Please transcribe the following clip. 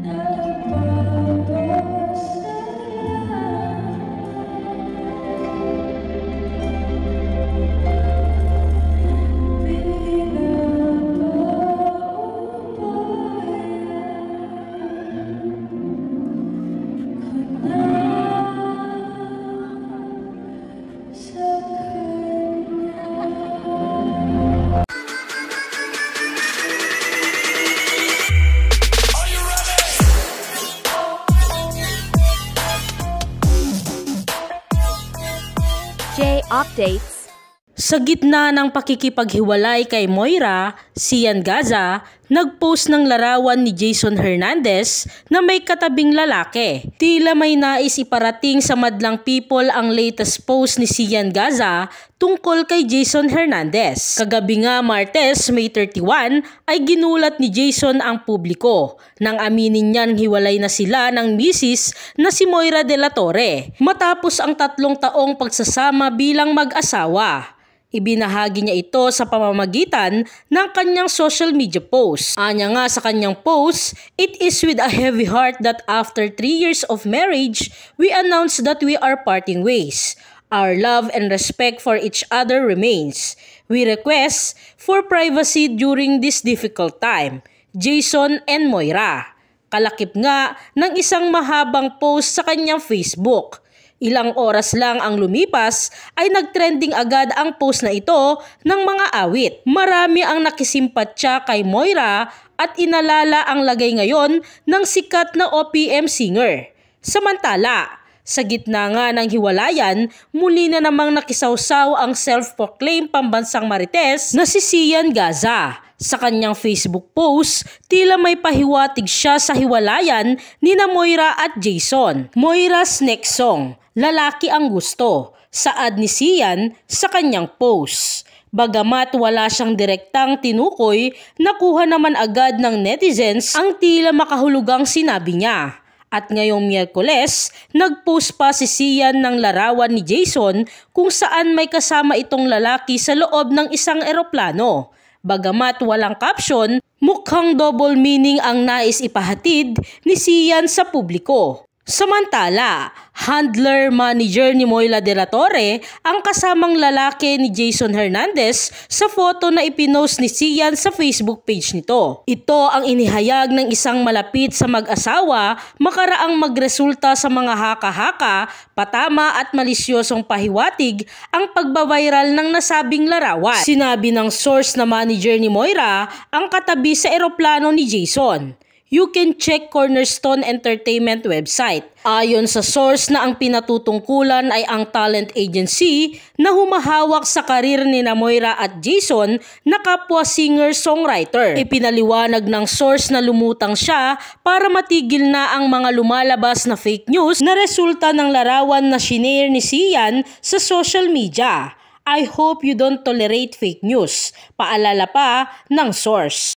Updates. Sa gitna ng pakikipaghiwalay kay Moira, Sian Gaza nagpost ng larawan ni Jason Hernandez na may katabing lalaki. Tila may nais iparating sa madlang people ang latest post ni Sian Gaza tungkol kay Jason Hernandez. Kagabi nga Martes, May 31 ay ginulat ni Jason ang publiko nang aminin niyang hiwalay na sila ng misis na si Moira de la Torre matapos ang 3 taong pagsasama bilang mag-asawa. Ibinahagi niya ito sa pamamagitan ng kanyang social media post. Anya nga sa kanyang post, "It is with a heavy heart that after 3 years of marriage, we announce that we are parting ways. Our love and respect for each other remains. We request for privacy during this difficult time. Jason and Moira." Kalakip nga ng isang mahabang post sa kanyang Facebook. Ilang oras lang ang lumipas ay nagtrending agad ang post na ito ng mga awit. Marami ang nakisimpatya kay Moira at inalala ang lagay ngayon ng sikat na OPM singer. Samantala, sa gitna nga ng hiwalayan, muli na namang nakisawsaw ang self-proclaimed pambansang marites na si Sian Gaza. Sa kanyang Facebook post, tila may pahiwatig siya sa hiwalayan ni na Moira at Jason. Moira's next song, "Lalaki ang Gusto," saad ni Sian sa kanyang post. Bagamat wala siyang direktang tinukoy, nakuha naman agad ng netizens ang tila makahulugang sinabi niya. At ngayong Miyerkules, nagpost pa si Sian ng larawan ni Jason kung saan may kasama itong lalaki sa loob ng isang eroplano. Bagamat walang caption, mukhang double meaning ang nais ipahatid ni Sian sa publiko. Samantala, handler manager ni Moira de la Torre ang kasamang lalaki ni Jason Hernandez sa photo na ipinost ni Sian sa Facebook page nito. Ito ang inihayag ng isang malapit sa mag-asawa makaraang magresulta sa mga haka-haka, patama at malisyosong pahiwatig ang pagbaviral ng nasabing larawan. Sinabi ng source na manager ni Moira ang katabi sa eroplano ni Jason. You can check Cornerstone Entertainment website. Ayon sa source na ang pinatutungkulan ay ang talent agency na humahawak sa karir ni na Moira at Jason na kapwa singer-songwriter. Ipinaliwanag ng source na lumutang siya para matigil na ang mga lumalabas na fake news na resulta ng larawan na shinare ni Sian sa social media. I hope you don't tolerate fake news. Paalala pa ng source.